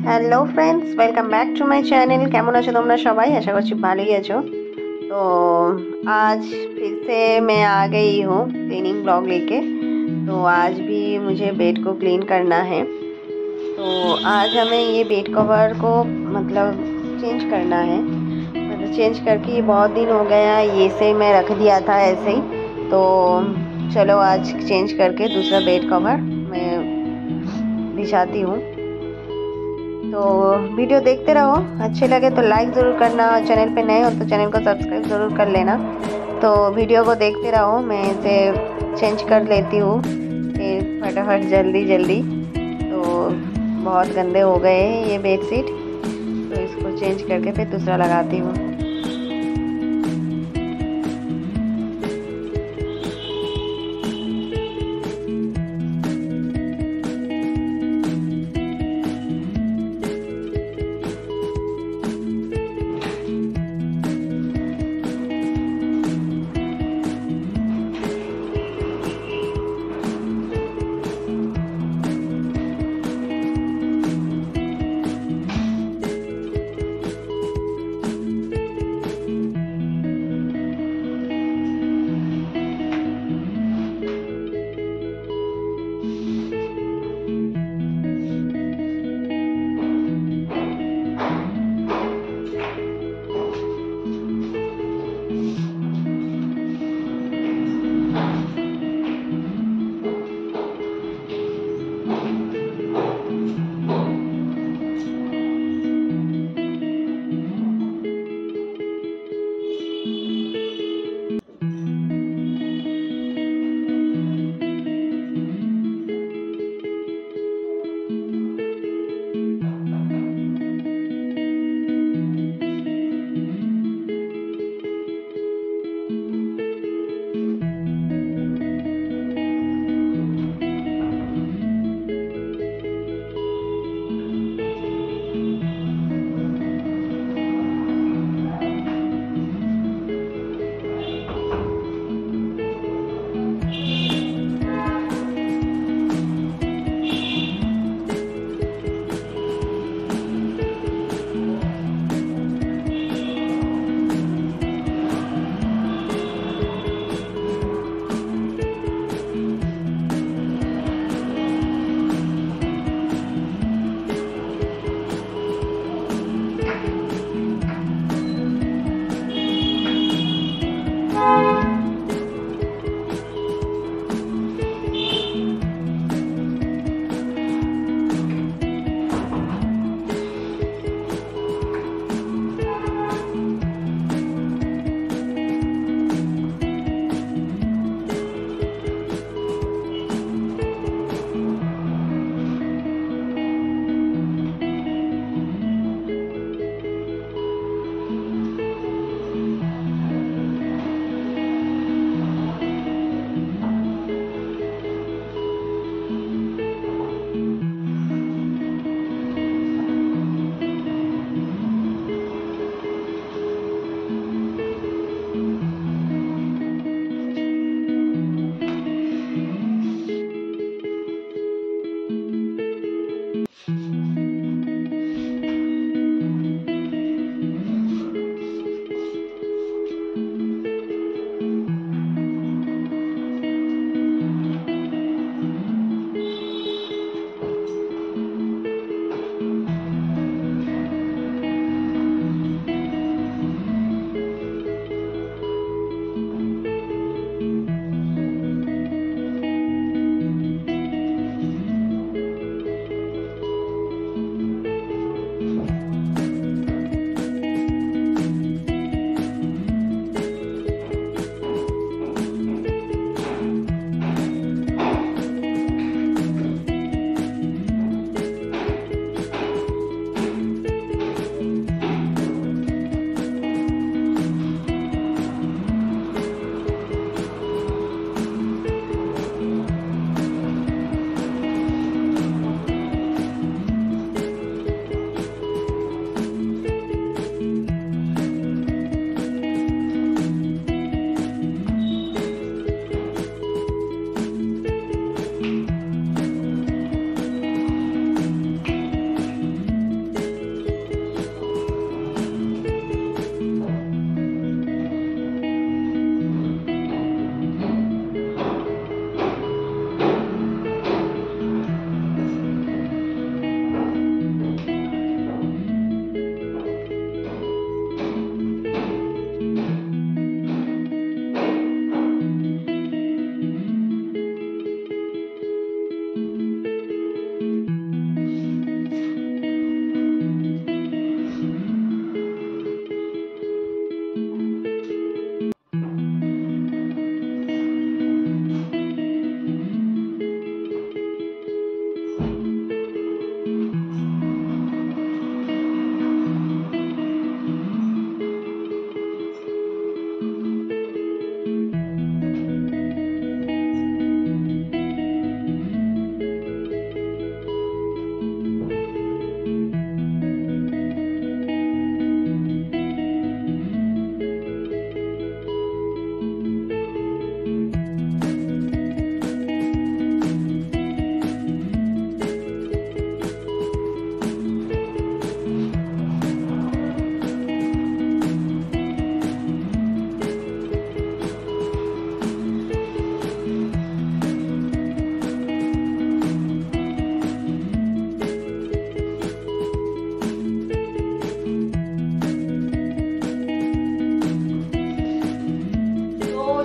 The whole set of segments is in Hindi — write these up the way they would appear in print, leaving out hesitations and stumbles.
Hello friends, welcome back to my channel. কেমন আছো তোমরা সবাই? আশা করছি ভালোই আছো। तो आज फिर से मैं आ गई हूँ क्लीनिंग ब्लॉग लेके। तो आज भी मुझे बेड को क्लीन करना है। तो आज हमें ये बेड कवर को मतलब चेंज करना है। मतलब चेंज करके ये बहुत दिन हो गया, ये से मैं रख दिया था ऐसे ही। तो चलो आज चेंज करके दूसरा बेड कवर मैं बिछाती हूँ। तो वीडियो देखते रहो, अच्छे लगे तो लाइक ज़रूर करना और चैनल पे नए हो तो चैनल को सब्सक्राइब ज़रूर कर लेना। तो वीडियो को देखते रहो, मैं इसे चेंज कर लेती हूँ फिर फटाफट जल्दी जल्दी। तो बहुत गंदे हो गए हैं ये बेडशीट, तो इसको चेंज करके फिर दूसरा लगाती हूँ।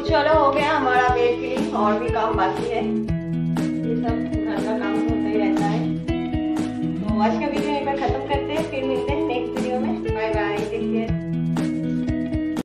चलो हो गया हमारा बेड क्लीन, और भी काम बाकी है, ये सब घर का काम तो होता ही रहता है। तो आज का वीडियो एक बार खत्म करते हैं, फिर मिलते हैं